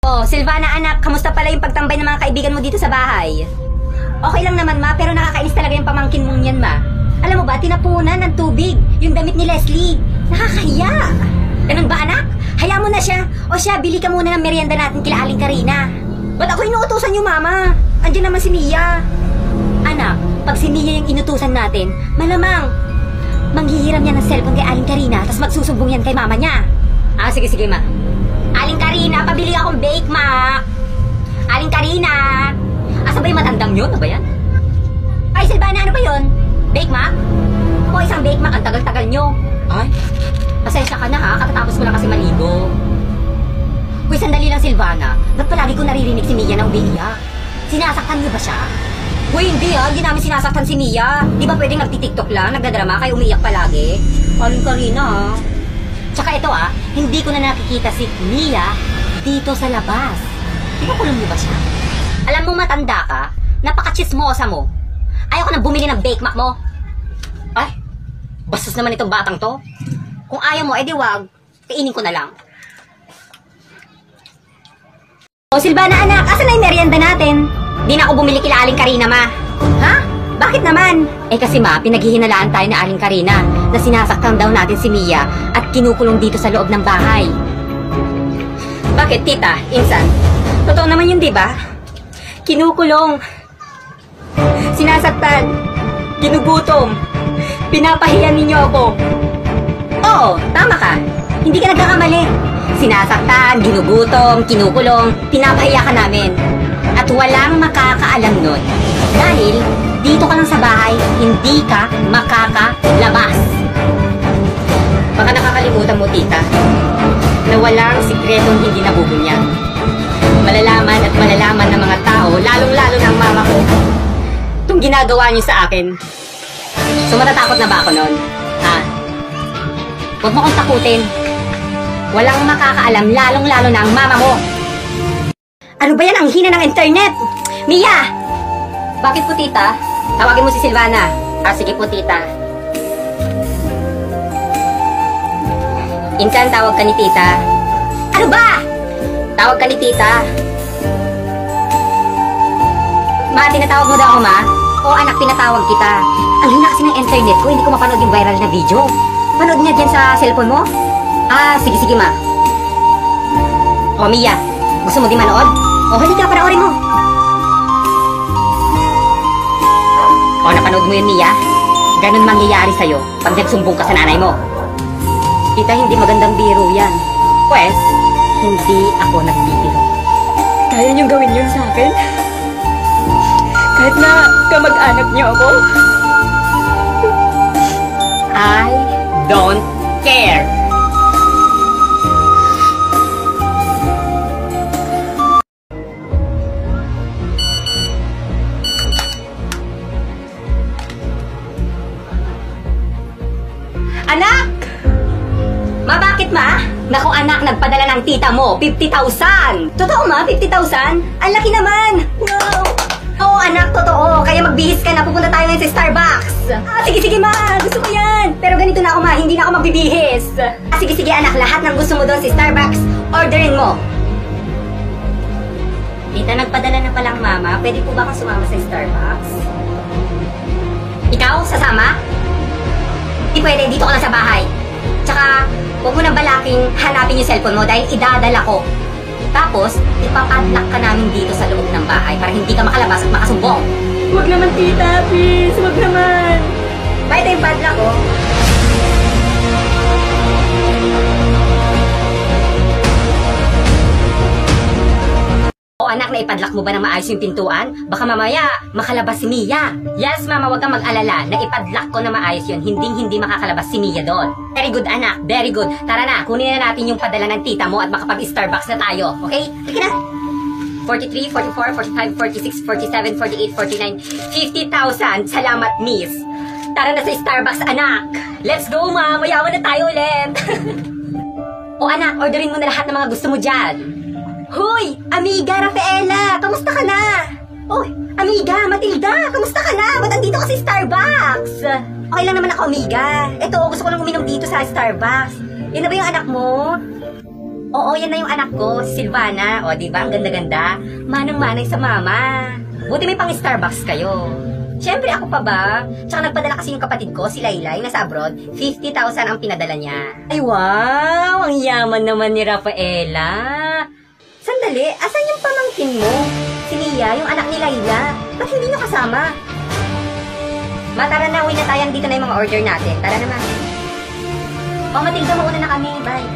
Oh, Silvana anak, kamusta pala yung pagtambay ng mga kaibigan mo dito sa bahay? Okay lang naman ma, pero nakakainis talaga yung pamangkin mong yan ma. Alam mo ba, tinapunan ng tubig yung damit ni Leslie. Nakakahiya. Ganun ba anak? Hayaan mo na siya. O siya, bili ka muna ng merienda natin kila Aling Karina. Ba't ako inuutusan niyo mama? Andiyan naman si Mia. Anak, pag si Mia yung inutusan natin, malamang manghihiram niya ng cellphone kay Aling Karina tapos magsusumbong yan kay mama niya. Ah, sige ma. Aling Karina, pabili akong bake ma. Aling Karina. Asa ba yung matandang yun? Ano ba yan? Ay, Silvana, ano ba yun? Bake ma? O, isang bake ma, ang tagal-tagal nyo. Ay, pasensya ka na ha, katatapos ko lang kasi maligo. Uy, sandali lang Silvana. Ba't palagi ko naririnig si Mia na umiiyak? Sinasaktan niyo ba siya? Uy, hindi ha, hindi namin sinasaktan si Mia. Di ba pwedeng nagtitiktok lang, nagdadrama, kaya umiiyak palagi? Aling Karina ha. Tsaka ito hindi ko na nakikita si Mia dito sa labas. Kinukulong niyo ba siya? Alam mo matanda ka, napaka-chismosa mo. Ayaw ko na bumili ng Bake Mac mo. Ay, bastos naman itong batang to. Kung ayaw mo, edi wag, kainin ko na lang. O Silvana anak, asan na yung merienda natin? Di na ako bumili kila Aling Karina ma. Ha? Bakit naman? Eh kasi ma, pinaghihinalaan tayo na Aling Karina na sinasaktan daw natin si Mia at kinukulong dito sa loob ng bahay. Bakit tita? Insan? Totoo naman yun diba? Kinukulong, sinasaktan, ginugutom, pinapahiyan ninyo ako. Oo, tama ka. Hindi ka nagkakamali. Sinasaktan, ginugutom, kinukulong, pinapahiya ka namin. At walang makakaalam nun. Dahil dito ka lang sa bahay, hindi ka makakalabas. Baka nakakalimutan mo, tita, na walang sikretong hindi nabubunyag. Malalaman at malalaman ng mga tao, lalong-lalo ng mama ko, itong ginagawa niyo sa akin. So matatakot na ba ako nun? Ha? Huwag mo akong takutin. Walang makakaalam, lalong-lalo na ang mama mo. Ano ba yan? Ang hina ng internet! Mia! Bakit po, tita? Tawagin mo si Silvana. Ah, sige po, tita. Insan, tawag ka ni tita. Ano ba? Tawag ka ni tita. Ma, tinatawag mo daw ako, ma? Oo, anak, tinatawag kita. Ang hina kasi ng internet ko, hindi ko mapanood yung viral na video. Panood niya dyan sa cellphone mo? Ah, sige, ma. O, Mia, gusto mo din manood? O, halika, panoorin mo. O, napanood mo yun, Mia? Ganun mangyayari sa'yo pag nagsumbong ka sa nanay mo. Tita, hindi magandang biro yan. Pwes, hindi ako nagbibiro. Kaya niyong gawin yun sa akin? Kahit na kamag-anak niyo ako? I don't care. Anak! Ma, bakit ma? Naku anak, nagpadala ng tita mo, 50,000! Totoo ma, 50,000? Ang laki naman! Wow! Oo anak, totoo. Kaya magbihis ka na, pupunta tayo ngayon sa Starbucks. Ah, sige ma, gusto ko yan. Pero ganito na ako ma, hindi na ako magbibihis. Ah, sige anak, lahat ng gusto mo doon sa Starbucks, orderin mo. Tita, nagpadala na palang mama, pwede po ba akong sumama sa Starbucks? Ikaw, sasama? Hindi pwede, dito ka lang sa bahay. Tsaka, huwag mo nang balaking hanapin yung cellphone mo dahil idadala ko. Tapos, ipapadlock ka namin dito sa loob ng bahay para hindi ka makalabas at makasumbong. Huwag naman tita, please. Huwag naman. Ito yung padlock ko. O anak, naipadlock mo ba na maayos yung pintuan? Baka mamaya makalabas si Mia. Yes mama, huwag kang mag-alala. Naipadlock ko na maayos yun. Hindi makakalabas si Mia doon. Very good anak, very good. Tara na, kunin na natin yung padala ng tita mo at makapag-Starbucks na tayo. Okay? Sige na. 43, 44, 45, 46, 47, 48, 49, 50,000. Salamat miss. Tara na sa Starbucks anak. Let's go ma, mayaman na tayo ulit. O anak, orderin mo na lahat ng mga gusto mo dyan. Hoy! Amiga Rafaela! Kamusta ka na? Hoy! Amiga Matilda! Kamusta ka na? Ba't andito ka sa Starbucks? Okay lang naman ako, amiga. Eto, gusto ko lang uminom dito sa Starbucks. Yan na ba yung anak mo? Oo, yan na yung anak ko, si Silvana. O, di ba? Ang ganda-ganda. Manang-manay sa mama. Buti may pang Starbucks kayo. Siyempre, ako pa ba? Tsaka nagpadala kasi yung kapatid ko, si Laylay, nasa abroad. 50,000 ang pinadala niya. Ay, wow! Ang yaman naman ni Rafaela. Sandali, asan yung pamangkin mo? Si Mia, yung anak ni Layla. Ba't hindi nyo kasama? Tara na, uwi na tayo. Dito na yung mga order natin. Tara naman. O, Matilda, mauna na kami. Bye.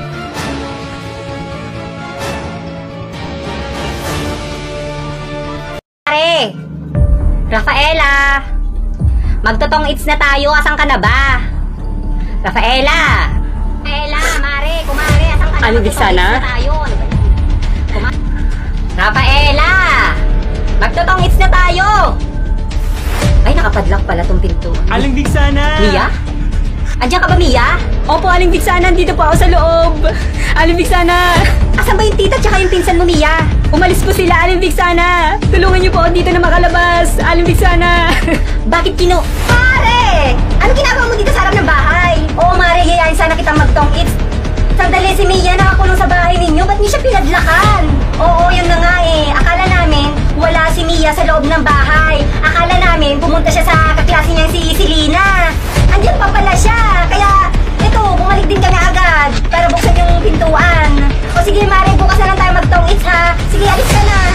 Pare! Rafaela! Magtotong eats na tayo. Asan ka na ba? Rafaela! Rafaela, mare, kumare, asan ka na? Ano, di sana? Magtotong eats na tayo. Rafaela! Magtotong eats na tayo! Ay, nakapadlock pala tong pinto. Aling Big sana! Mia? Andiyan ka ba, Mia? Opo, Aling Big sana, dito po ako sa loob. Aling Big sana! Asan ba yung tita tsaka yung pinsan mo, Mia? Umalis po sila, Aling Big sana! Tulungan niyo po ako dito na makalabas, Aling Big sana! Bakit Mare! Ano ginagawa mo dito sa harap ng bahay? Oo, Mare, yayain sana kitang magtong eats. Sandali, si Mia nakakulong sa bahay ninyo. Ba't niyo siya pinadlakan? Oo, yun na nga eh. Akala namin, wala si Mia sa loob ng bahay. Akala namin, pumunta siya sa kaklase niyang si Selena. Andiyan pa pala siya. Kaya, ito, bumalik din kami agad para buksan yung pintuan. O sige, Mare, bukas na lang tayo magtong eats ha. Sige, alis ka na.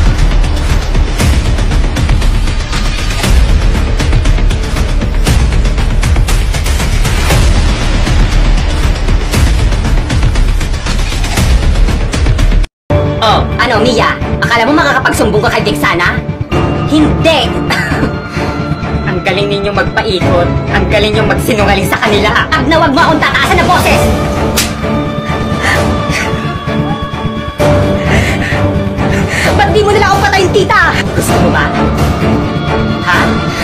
Oh, ano, Mia? Akala mo makakapagsumbong ka kay Dexana? Hindi! Ang galing ninyong magpaikot. Ang galing ninyong magsinungaling sa kanila. Wag na wag mo akong tataasan na boses! Ba't di mo nila ako patayin, tita? Gusto mo ba? Ha?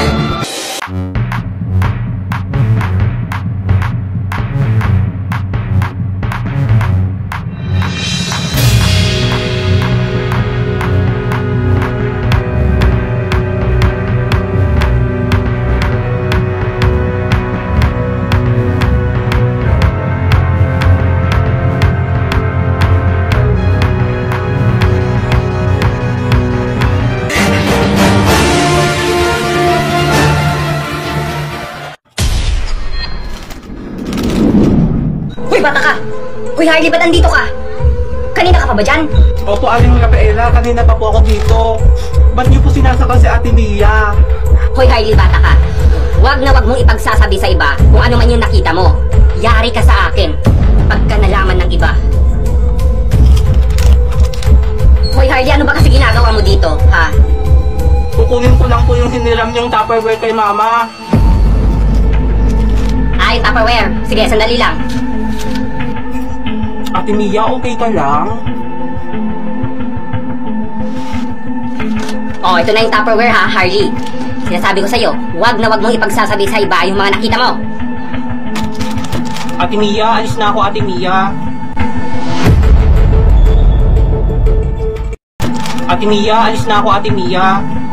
Uy, bata ka! Uy, Harley, ba't andito ka? Kanina ka pa ba dyan? Opo, Aling Rafaela, kanina pa po ako dito. Ba't niyo po sinasakal si Ate Mia? Hoy, Harley, bata ka. Huwag na huwag mong ipagsasabi sa iba kung ano man yung nakita mo. Yari ka sa akin pagka nalaman ng iba. Hoy, Harley, ano ba kasi ginagawa mo dito, ha? Kukunin ko lang po yung hiniram niyang Tupperware kay Mama. Ay, Tupperware. Sige, sandali lang. Ate Mia, okay ka lang? Oh, ito na yung Tupperware ha, Harley. Sinasabi ko sa'yo, huwag na huwag mong ipagsasabi sa iba yung mga nakita mo. Ate Mia, alis na ako, Ate Mia. Ate Mia, alis na ako, Ate Mia.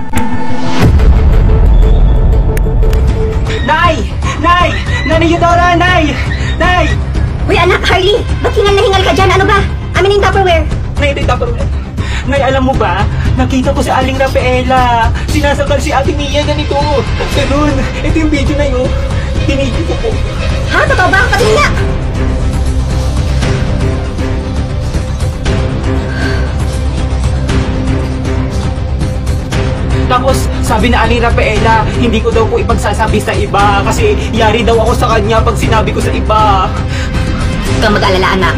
Nay! Nay! Nanay Eudora! Nay! Nay! Uy, anak, Harley, ba't hingal na hingal ka dyan? Ano ba? Amin yung Tupperware. Nay, ito yung Tupperware. Nay, alam mo ba? Nakita ko si Aling Rafaela. Sinasakal si Ate Mia ganito. Ganun. Ito yung video na yun. Tinigil ko po. Ha? Totoo ba? Patingin nga! Tapos, sabi na Aling Rafaela, hindi ko daw po ipagsasabi sa iba kasi yari daw ako sa kanya pag sinabi ko sa iba. Huwag kang mag-alala, anak.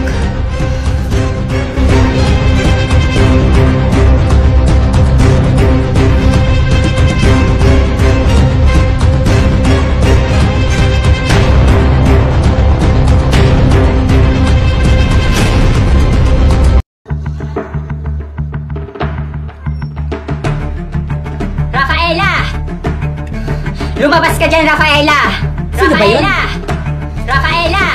Rafaela! Lumabas ka dyan, Rafaela! Sino ba yun? Rafaela!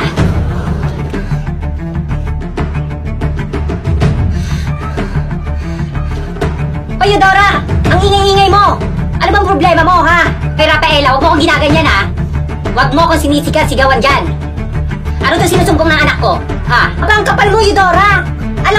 O, Eudora! Ang ingay-ingay mo! Ano bang problema mo, ha? Kay Rafaela, huwag mo akong ginaganyan, ha? Huwag mo akong sinisigaw-sigawan dyan! Ano to sinusumbong ng anak ko? Ha? Aba, ang kapal mo, Eudora!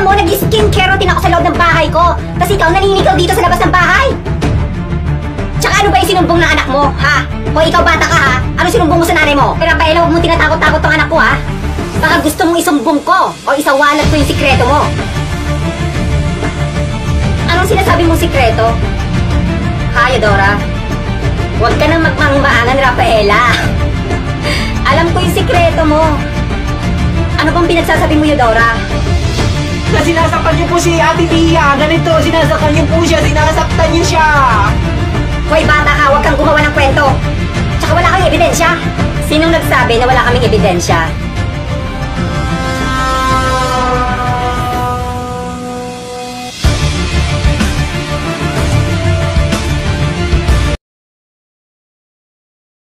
Alam mo, nag-skincare routine ako sa loob ng bahay ko. Tapos ikaw naninigaw dito sa labas ng bahay. Tsaka ano ba yung sinumbong ng anak mo, ha? O ikaw bata ka, ha? Ano sinumbong mo sa nanay mo? Pero Rafaela, huwag mo tinatakot-takot tong anak ko, ha? Baka gusto mong isumbong ko o isawalat ko yung sikreto mo. Anong sinasabi mong sikreto? Ha, Eudora? Huwag ka nang magmangmaangan, Rafaela. Alam ko yung sikreto mo. Ano bang pinagsasabi mo, Eudora? Na sinasaktan niyo po si Ate Mia. Ganito, sinasaktan niyo po siya. Sinasaktan niyo siya. Hoy, bata ka, huwag kang gumawa ng kwento. Tsaka wala kang ebidensya. Sinong nagsabi na wala kaming ebidensya?